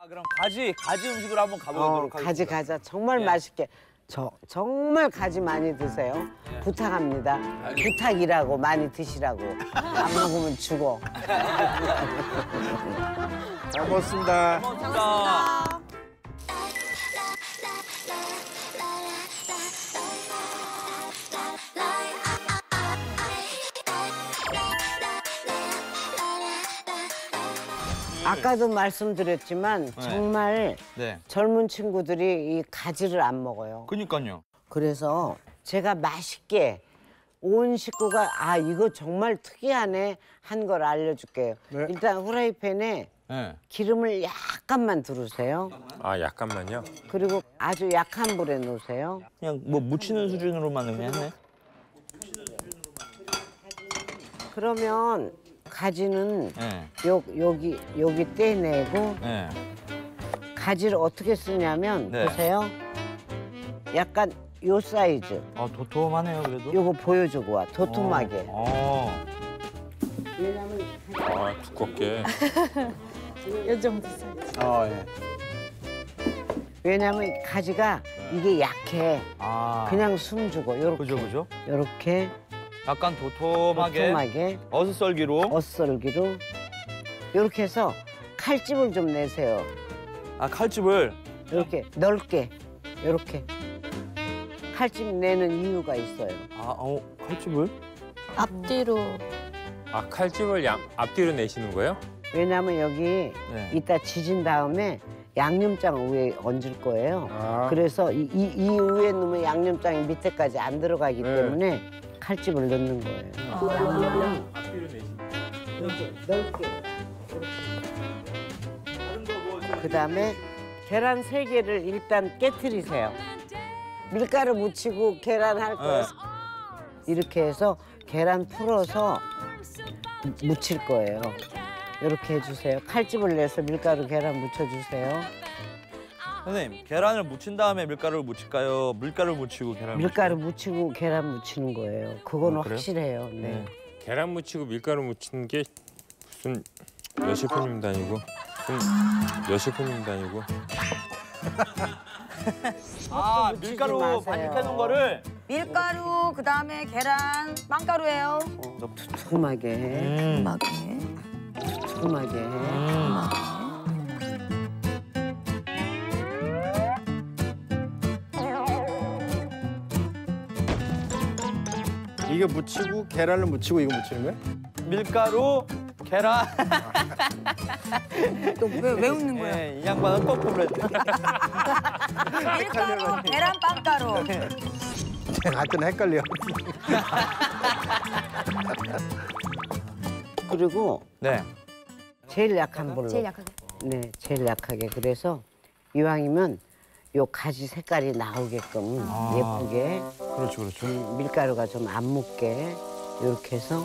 그럼 가지 음식으로 한번 가보도록 하겠습니다. 가지 가자. 정말 예. 맛있게. 정말 가지 많이 드세요. 부탁합니다. 부탁이라고 많이 드시라고. 안 먹으면 죽어. 잘 먹었습니다. 고맙습니다. 아까도 말씀드렸지만 정말 네. 젊은 친구들이 이 가지를 안 먹어요. 그니까요. 그래서 제가 맛있게 온 식구가 이거 정말 특이하네 한 걸 알려줄게요. 네. 일단 후라이팬에 네. 기름을 약간만 두르세요. 아, 약간만요? 그리고 아주 약한 불에 놓으세요. 그냥 뭐 묻히는 수준으로만 그냥 했네. 그러면 가지는 네. 여기 떼내고 네. 가지를 어떻게 쓰냐면 네. 보세요. 약간 요 사이즈. 아 도톰하네요 그래도. 요거 보여주고 와. 도톰하게. 왜냐면 아, 두껍게. 요 정도 사이즈. 예. 왜냐면 가지가 이게 약해. 아. 그냥 숨 주고 요렇게. 그죠. 요렇게 약간 도톰하게. 어슷썰기로. 어썰기로 요렇게 해서 칼집을 좀 내세요. 아 칼집을. 이렇게 넓게 요렇게 칼집 내는 이유가 있어요. 칼집을? 앞뒤로. 아, 칼집을 앞뒤로 내시는 거예요? 왜냐면 여기 네. 이따 지진 다음에 양념장 위에 얹을 거예요. 아. 그래서 이 위에 넣으면 양념장이 밑에까지 안 들어가기 네. 때문에 칼집을 넣는 거예요. 양념장 앞뒤로 내시는 이렇게 넓게. 그다음에 계란 3개를 일단 깨트리세요. 밀가루 묻히고 계란 할 거예요. 이렇게 해서 계란 풀어서 묻힐 거예요. 이렇게 해주세요. 칼집을 내서 밀가루 계란 묻혀주세요. 선생님 계란을 묻힌 다음에 밀가루를 묻힐까요? 밀가루를 묻히고 계란을 밀가루 묻히고 계란 묻히는 거예요. 그거는 그래요? 확실해요. 네. 계란 묻히고 밀가루 묻히는 게 무슨 여셰프님도 아니고 무슨 여셰프님도 아니고 밀가루 마세요. 반죽해 놓은 거를 밀가루, 그다음에 계란, 빵가루예요. 투툼하게 해. 음악에. 투툼하게 해. 이거 묻히고 계란을 묻히고 이거 묻히는 거야? 밀가루, 계란. 또 왜 웃는 거야? 네, 이 양반은 거꾸로 했네. 밀가루, 계란, 빵가루. 하여튼 헷갈려. 그리고 네. 제일 약한 불로. 제일 약하게. 네, 제일 약하게. 그래서 이왕이면 요 가지 색깔이 나오게끔 예쁘게 그렇죠. 밀가루가 좀 안 묻게 이렇게 해서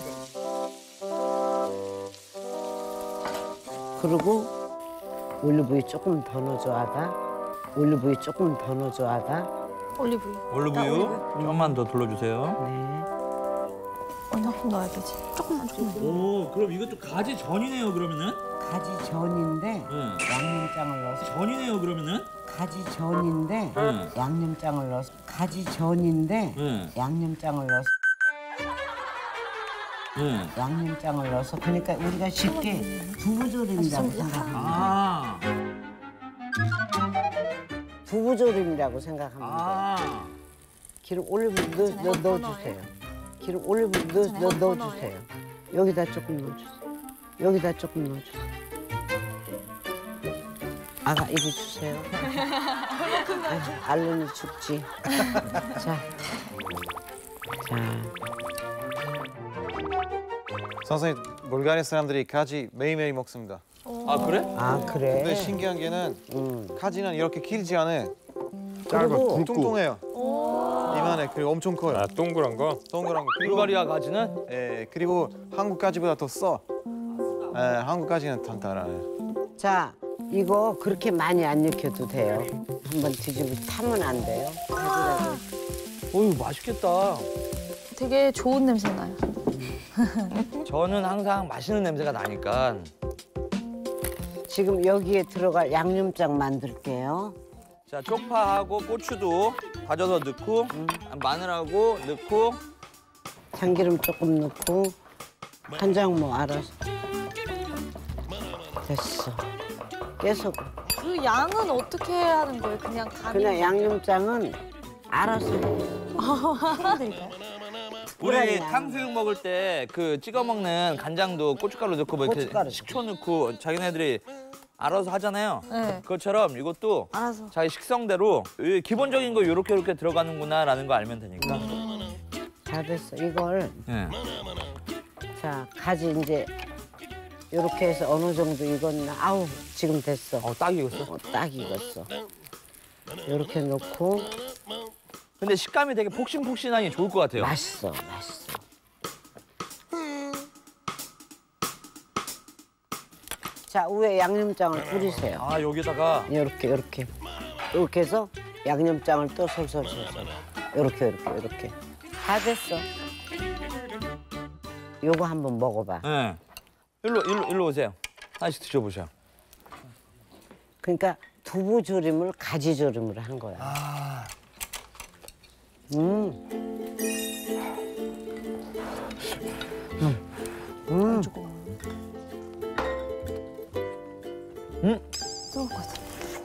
그리고 올리브유 조금 더 넣어줘 하다 올리브유 조금 더 넣어줘 하다 올리브유. 올리브유 조금만 더 둘러주세요. 네. 얼마큼 넣어야 되지? 조금만. 오, 그럼 이것도 가지 전이네요, 그러면은? 가지 전인데 응. 양념장을 넣어서 전이네요, 그러면은? 가지 전인데 응. 양념장을 넣어서 가지 전인데 응. 양념장을 넣어서 응. 양념장을 넣어서 그러니까 우리가 쉽게 두부조림이라고 생각합니다. 아. 두부조림이라고 생각합니다. 아. 기름 올리브 넣어주세요. 기름 올리브 넣어주세요. 여기다 조금 넣어주세요. 여기다 조금 넣어주세요. 아가 이리 주세요. 알른이 죽지. 자. 선생님, 불가리아 사람들이 가지 매일매일 먹습니다. 아, 그래? 아 그래. 근데 신기한 게는 가지는 이렇게 길지 않아요. 짧아, 그리고 굵고. 뚱뚱해요. 이만해. 그리고 엄청 커요. 아, 동그란 거? 동그란 거. 그리고, 불가리아 가지는? 그리고 한국 가지보다 더 써. 한국 가지는 단단해요. 자 이거 그렇게 많이 안 익혀도 돼요. 한번 뒤집어 타면 안 돼요. 가지라도. 어유 맛있겠다. 되게 좋은 냄새 나요. 저는 항상 맛있는 냄새가 나니까 지금 여기에 들어갈 양념장 만들게요. 자, 쪽파하고 고추도 다져서 넣고 마늘하고 넣고 참기름 조금 넣고 간장 뭐 알아서. 됐어. 계속 그 양은 어떻게 해야 하는 거예요? 그냥 간이. 그냥 양념장은 알아서 해. 풀어드릴까요? 우리 그러냐. 탕수육 먹을 때 그 찍어 먹는 간장도 고춧가루 넣고 뭐 이렇게 고춧가루. 식초 넣고 자기네들이 알아서 하잖아요. 네. 그것처럼 이것도 알아서. 자기 식성대로 이 기본적인 거 요렇게 들어가는구나라는 거 알면 되니까. 다 됐어. 이걸 예. 자 가지 이제 이렇게 해서 어느 정도 익었나? 아우 지금 됐어. 딱 익었어. 딱 익었어. 이렇게 넣고 근데 식감이 되게 폭신폭신하니 좋을 것 같아요. 맛있어, 맛있어. 자 위에 양념장을 뿌리세요. 아, 여기다가 이렇게 해서 양념장을 또 솔솔솔솔. 이렇게 다 됐어. 요거 한번 먹어봐. 예. 일로 오세요. 하나씩 드셔보세요. 그러니까 두부조림을 가지조림으로 한 거야. 뜨거울 것 같아.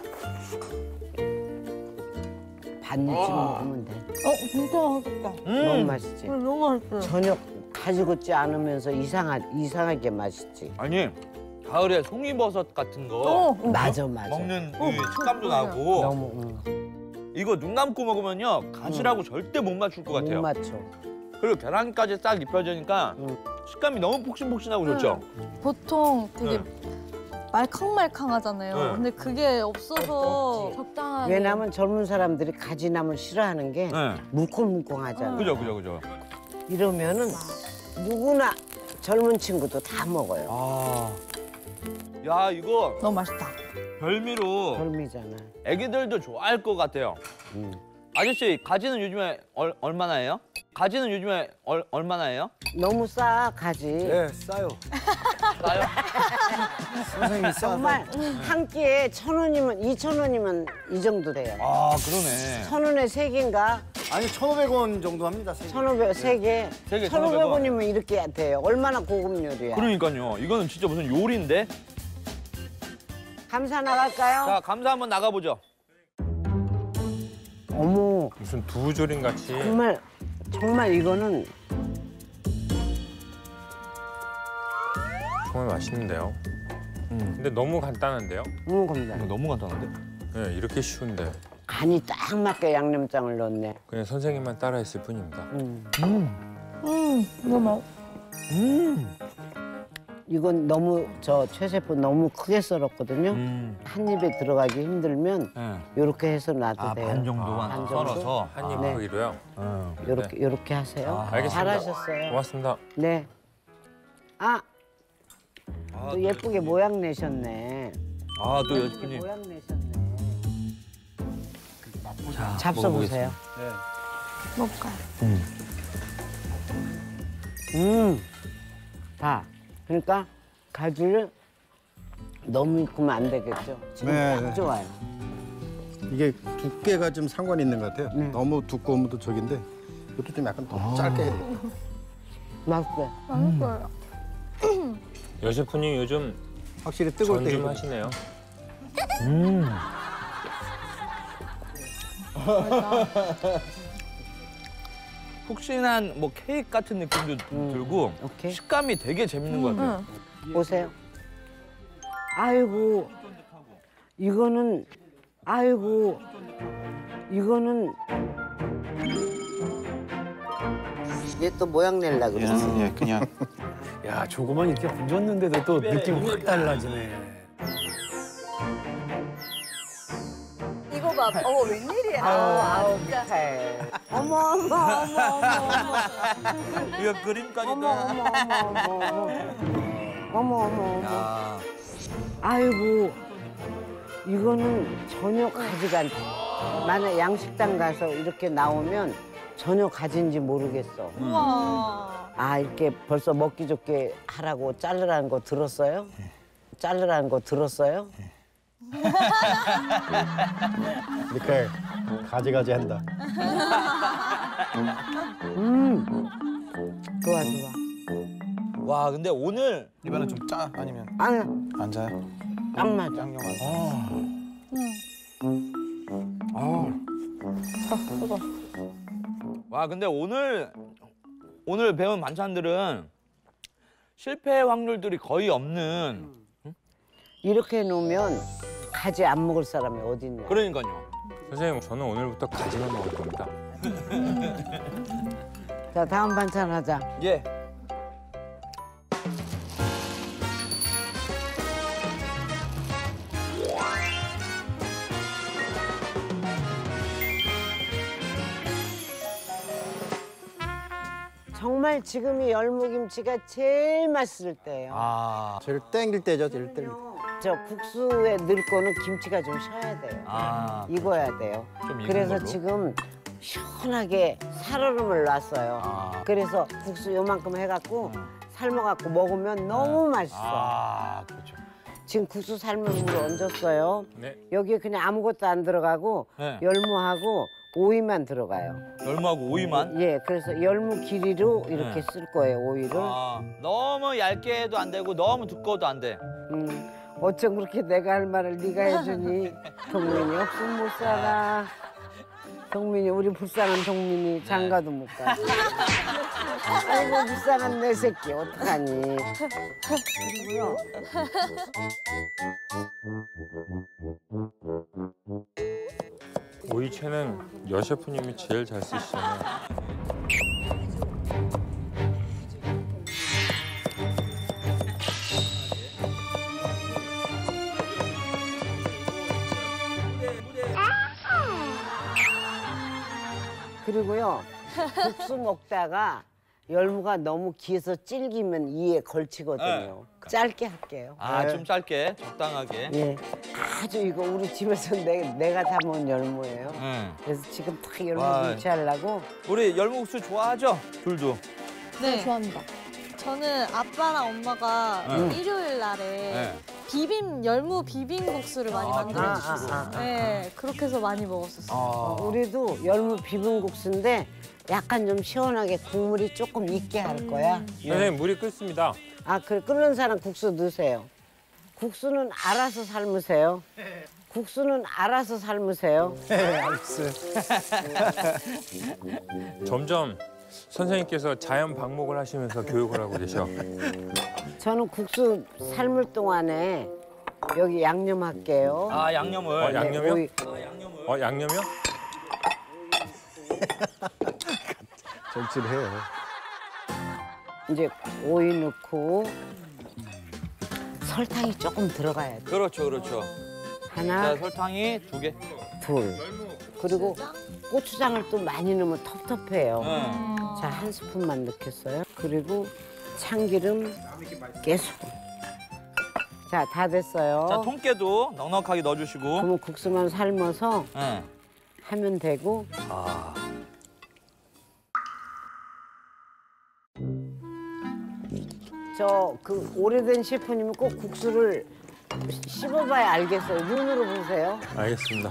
반입 먹으면 돼. 진짜 맛있다. 너무 맛있지. 너무 맛있어요. 전혀 가지고지 않으면서 이상하게 맛있지. 아니, 가을에 송이버섯 같은 거 맞아. 먹는 이 식감도 맞아요. 나고 너무 이거 눈 감고 먹으면요 가지라고 절대 못 맞출 것 못 같아요. 맞춰. 그리고 계란까지 딱 입혀지니까 식감이 너무 폭신폭신하고 좋죠. 보통 되게 말캉말캉하잖아요. 네. 근데 그게 없어서 적당하게. 왜냐면 젊은 사람들이 가지나물 싫어하는 게 네. 물컹물컹하잖아. 그죠. 이러면은 누구나 젊은 친구도 다 먹어요. 아, 야 이거 너무 맛있다. 별미로 별미잖아. 애기들도 좋아할 것 같아요. 아저씨 가지는 요즘에 얼마나 해요? 가지는 요즘에 얼마나 해요? 너무 싸 가지. 네, 싸요. 나요? 선생님이 싸서. 정말 한 끼에 1,000원이면 2,000원이면 이 정도 돼요. 아 그러네. 1,000원에 세 개인가? 아니 1,500원 정도 합니다. 1,500, 세 개. 세 개, 1,500원이면 이렇게 돼요. 얼마나 고급 요리야. 그러니까요. 이거는 진짜 무슨 요리인데? 감사 나갈까요? 자 감사 한번 나가보죠. 어머, 무슨 두부조림 같이. 정말 이거는 정말 맛있는데요. 근데 너무 간단한데요? 겁니다. 너무 간단한데? 네, 이렇게 쉬운데 간이 딱 맞게 양념장을 넣네. 그냥 선생님만 따라했을 뿐입니다. 너무 맛. 이건 너무 최 셰프 너무 크게 썰었거든요. 한 입에 들어가기 힘들면 네. 이렇게 해서 놔도 돼요. 반 정도만 반 정도? 썰어서. 한입 네. 크기로요. 이렇게 하세요. 알겠습니다. 잘하셨어요. 고맙습니다. 네. 또 예쁘게 모양 내셨네. 아 또 여주님. 모양 내셨네. 잡숴 보세요. 먹을까요? 봐. 그러니까 가지를 너무 익으면 안 되겠죠. 지금 네, 딱 네. 좋아요. 이게 두께가 좀 상관이 있는 것 같아요. 네. 너무 두꺼우면 또 저긴데 이것도 좀 약간 더 짧게 해야 돼요. 맛있어요. 맛있어요. 여셰프님 요즘 확실히 뜨거울 전 때 좀 이거 하시네요. 푹신한 뭐 케이크 같은 느낌도 들고 오케이. 식감이 되게 재밌는 것 같아요. 보세요. 아이고, 이거는 얘 또 모양 내려고 그랬어. 예, 그냥 야, 조그만 이렇게 얹었는데도 또 느낌이 확 달라지네. 이거 봐. 웬일이야. 아우, 축하해. 어머. 이거 그림까지 어머. 야. 아이고, 이거는 전혀 가지가 않다. 만약 양식당 가서 이렇게 나오면 전혀 가지인지 모르겠어. 우와. 이렇게 벌써 먹기 좋게 하라고 자르라는 거 들었어요? 자르라는 거 들었어요? 이렇게 가지가지 한다. 좋아 좋아. 와 근데 오늘 입안은 좀 짜? 아니면 아유 안 짜요? 딱 맞아. 양념 안 와 근데 오늘 배운 반찬들은 실패 확률들이 거의 없는. 이렇게 해놓으면 가지 안 먹을 사람이 어디 있냐. 그러니까요. 선생님, 저는 오늘부터 가지만 먹을 겁니다. 자 다음 반찬 하자. 예. 정말 지금이 열무김치가 제일 맛있을 때예요. 아. 제일 땡길 때죠, 제일 땡길 때. 저 국수에 넣을 거는 김치가 좀 쉬어야 돼요. 아. 익어야 돼요. 좀 익은 그래서 걸로? 지금 시원하게 살얼음을 놨어요. 아. 그래서 국수 요만큼 해갖고 삶아갖고 먹으면 너무 맛있어. 아 그렇죠. 지금 국수 삶은 물 얹었어요. 네. 여기에 그냥 아무것도 안 들어가고 네. 열무하고 오이만 들어가요. 열무하고 오이만. 예, 그래서 열무 길이로 이렇게 네. 쓸 거예요, 오이를. 아 너무 얇게 해도 안 되고 너무 두꺼워도 안 돼. 어쩜 그렇게 내가 할 말을 네가 해주니. 동민이 없으면 못 살아. 동민이, 우리 불쌍한 동민이 장가도 못 가. 아이고 불쌍한 내 새끼 어떡하니. 그리고요. 오이채는 여 셰프님이 제일 잘 쓰시잖아요. 그리고요. 국수 먹다가 열무가 너무 기해서 질기면 이에 걸치거든요. 짧게 할게요. 아 좀 짧게 적당하게. 예. 아주 이거 우리 집에서 내가 담은 열무예요. 응. 그래서 지금 딱 와. 열무김치 하려고. 우리 열무국수 좋아하죠? 둘도. 네, 좋아합니다. 저는 아빠랑 엄마가 네. 일요일 날에 열무 비빔국수를 많이 만들어 주셨어요. 네, 그렇게 해서 많이 먹었었어요. 우리도 열무 비빔국수인데 약간 좀 시원하게 국물이 조금 있게 할 거야. 선생님, 물이 끓습니다. 아, 그래 끓는 사람 국수 넣으세요. 국수는 알아서 삶으세요. 국수는 알아서 삶으세요. 알겠어요. 점점 선생님께서 자연 방목을 하시면서 교육을 하고 계셔. 저는 국수 삶을 동안에 여기 양념 할게요. 아 양념을. 양념이요? 오이. 양념이요? 정치를 해요. 이제 오이 넣고 설탕이 조금 들어가야 돼. 그렇죠 그렇죠. 하나, 자 설탕이 2개. 둘. 그리고 고추장을 또 많이 넣으면 텁텁해요. 네. 자, 한 스푼만 넣겠어요. 그리고 참기름 깨스푼. 자, 다 됐어요. 자 통깨도 넉넉하게 넣어주시고. 그러면 국수만 삶아서 네. 하면 되고. 아. 저 그 오래된 셰프님은 꼭 국수를 씹어봐야 알겠어요. 눈으로 보세요. 알겠습니다.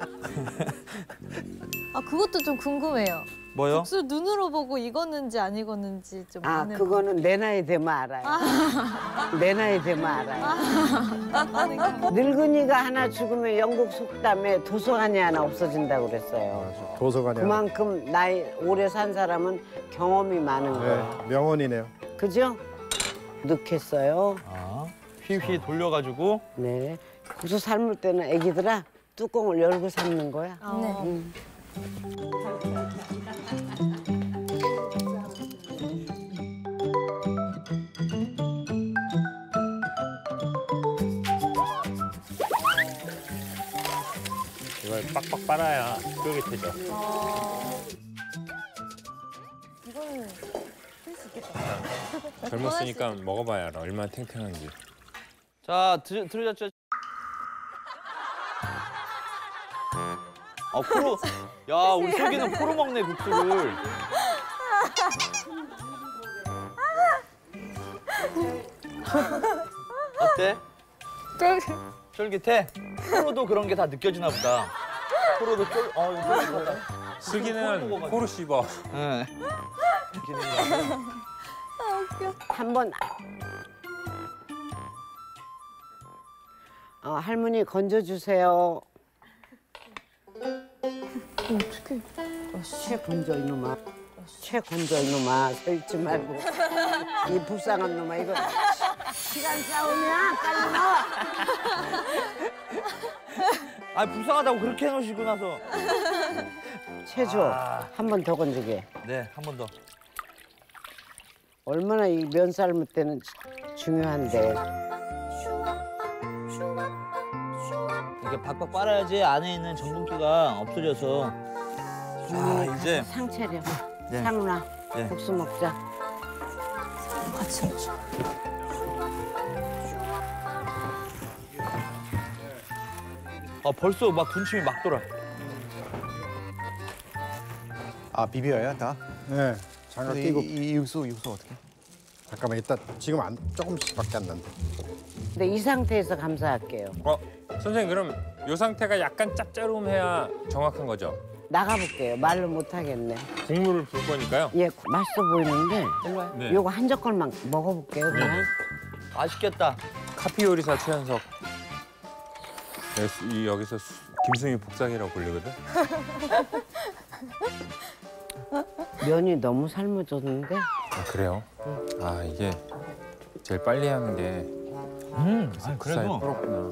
아, 그것도 좀 궁금해요. 뭐요? 국수 눈으로 보고 익었는지 안 익었는지 좀 아, 아는 그거는 내 나이 되면 알아요. 내 나이 되면 알아요. 아는 거. 늙은이가 하나 죽으면 영국 속담에 도서관이 하나 없어진다고 그랬어요. 도서관에. 그만큼 나이 오래 산 사람은 경험이 많은 거예요. 네, 명언이네요. 그죠? 넣겠어요. 아 휘휘 돌려가지고. 네. 국수 삶을 때는 애기들아 뚜껑을 열고 삶는 거야. 네. 이걸 빡빡 빨아야 쫄깃해져. 이거는 쓸수 있겠다. 젊었으니까 먹어봐야 알아. 얼마나 탱탱한지. 자 들으셨죠? 아 포로. 야 우리 슬기는 포로 먹네 국수를. 어때? 쫄깃해? 코로도 그런 게 다 느껴지나 보다. 코로도 이거 쫄깃하다. 슬기는 코로 씹어. 네. 한번 할머니 건져주세요. 어떻게? 채 건져 이놈아. 채 건져 이놈아. 서 있지 말고. 이 불쌍한 놈아 이거. 시간 싸움이야. 빨리 나와. 아 불쌍하다고 그렇게 해놓으시고 나서. 채 줘. 한 번 더 건지게. 네, 한 번 더. 얼마나 이 면 삶을 때는 중요한데. 이렇게 박박 빨아야지 안에 있는 전분기가 없어져서. 자, 이제 상 차려. 네. 상나. 네. 국수 먹자. 같이 먹자. 벌써 막 군침이 막 돌아. 아 비벼요 다? 네. 장갑 근데 끼고. 이 육수 어떻게? 잠깐만 이따 지금 조금씩밖에 안 난다. 근데 이 상태에서 감사할게요. 선생님 그럼 이 상태가 약간 짭짤해야 정확한 거죠? 나가볼게요. 말로 못하겠네. 국물을 붓 거니까요. 예, 맛있어 보이는데 네. 요거 한 젓갈만 먹어볼게요. 그냥. 네. 맛있겠다. 카피 요리사 최현석. 여기서 김수미 복상이라고 불리거든. 면이 너무 삶아졌는데 아 그래요? 아 이게 제일 빨리 하는 게 아니, 사이 그래도 그렇구나.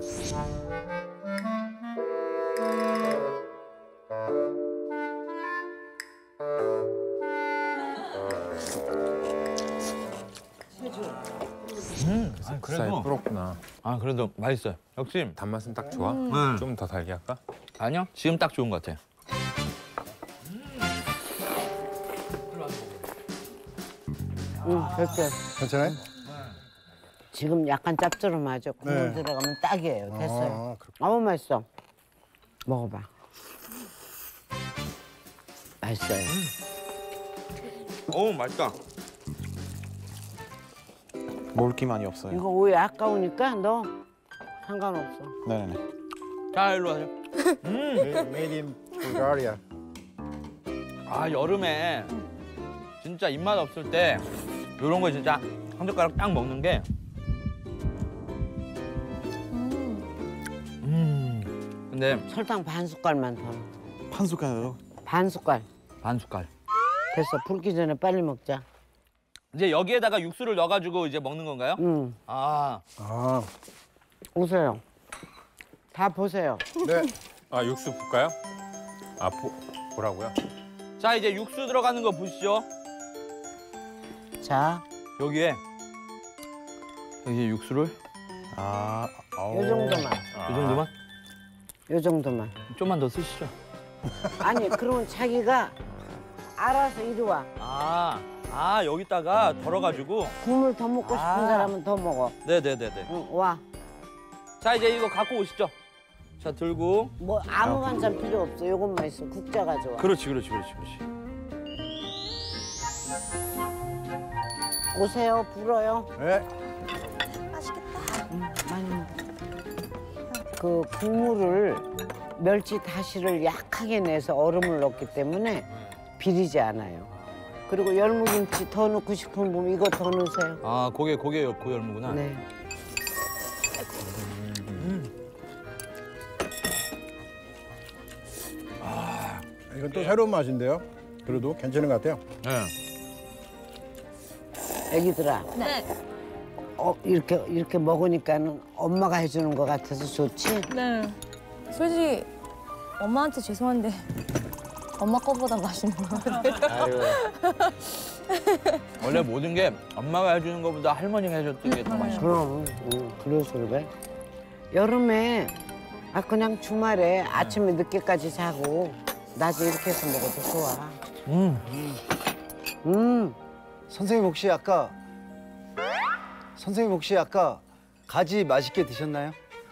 아니, 사이 그래도 그렇구나. 그래도 맛있어요. 역시 단맛은 딱 좋아? 네. 좀 더 달게 할까? 아니요, 지금 딱 좋은 것 같아요. 됐어요. 괜찮아요? 지금 약간 짭조름하죠. 국물 네. 들어가면 딱이에요. 됐어요. 너무 맛있어. 먹어봐. 맛있어요. 맛있다. 먹을 게 많이 없어요. 이거 오이 아까우니까 너 상관없어. 네네네. 자, 일로 와요. Made in Bulgaria. 여름에 진짜 입맛 없을 때 이런 거 진짜 한 젓가락 딱 먹는 게 근데 설탕 반 숟갈만 더. 넣어. 한 숟갈요? 반 숟갈. 반 숟갈. 됐어. 붉기 전에 빨리 먹자. 이제 여기에다가 육수를 넣어가지고 이제 먹는 건가요? 응. 아, 오세요. 다 보세요. 네. 아 육수 붓까요? 아 보라고요? 자, 이제 육수 들어가는 거 보시죠. 자, 여기에 육수를 요 정도만. 이 정도만? 요 정도만. 좀만 더 쓰시죠. 아니, 그러면 자기가 알아서 이리 와. 여기다가 덜어가지고. 국물 더 먹고 싶은 사람은 더 먹어. 네네네네. 응, 와. 자, 이제 이거 갖고 오시죠. 자, 들고. 뭐 아무 반찬 필요 없어. 요것만 있으면 국자 가져와. 그렇지. 오세요. 불어요. 네. 많이 먹어. 그 국물을 멸치 다시를 약하게 내서 얼음을 넣기 때문에 비리지 않아요. 그리고 열무김치 더 넣고 싶은 분 이거 더 넣으세요. 고게 고열무구나. 네. 이건 또 새로운 맛인데요. 그래도 괜찮은 것 같아요. 네. 애기들아. 네. 이렇게 먹으니까는 엄마가 해주는 것 같아서 좋지? 네. 솔직히 엄마한테 죄송한데 엄마 거보다 맛있는 것 같아요. 원래 모든 게 엄마가 해주는 것보다 할머니가 해줬던 게 더 맛있어. 그럼, 그래서 그래. 여름에 그냥 주말에 아침에 늦게까지 자고 낮에 이렇게 해서 먹어도 좋아. 선생님 혹시 아까 가지 맛있게 드셨나요?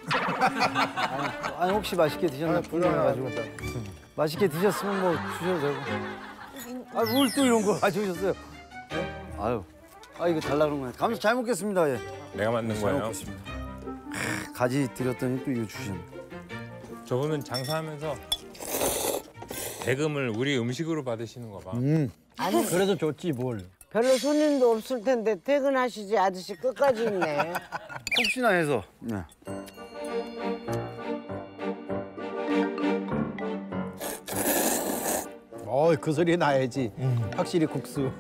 아니 혹시 맛있게 드셨나 궁금해가지고. 맛있게 드셨으면 뭐 주셔도 되고. 뭘 또 이런 거 가져오셨어요? 네? 아유, 이거 달라 그런 거야. 감사 잘 먹겠습니다. 예. 내가 만든 거예요. 가지 드렸더니 또 이거 주셨네. 저분은 장사하면서 대금을 우리 음식으로 받으시는 거 봐. 아니 그래서 좋지 뭘. 별로 손님도 없을 텐데 퇴근하시지 아저씨 끝까지 있네. 혹시나 해서. 네. 그 소리 나야지. 확실히 국수.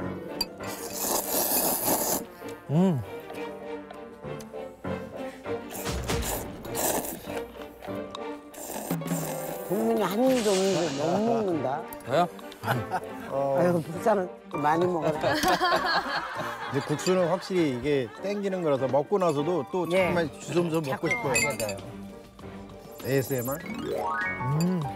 국민이 한 입도 없는데 너무 먹는다. 저요? 아유 불쌍은 좀 많이 먹어라. 근데 국수는 확실히 이게 땡기는 거라서 먹고 나서도 또 예. 조금만 주섬주섬 먹고 자꾸 싶어요. 하게 돼요. ASMR?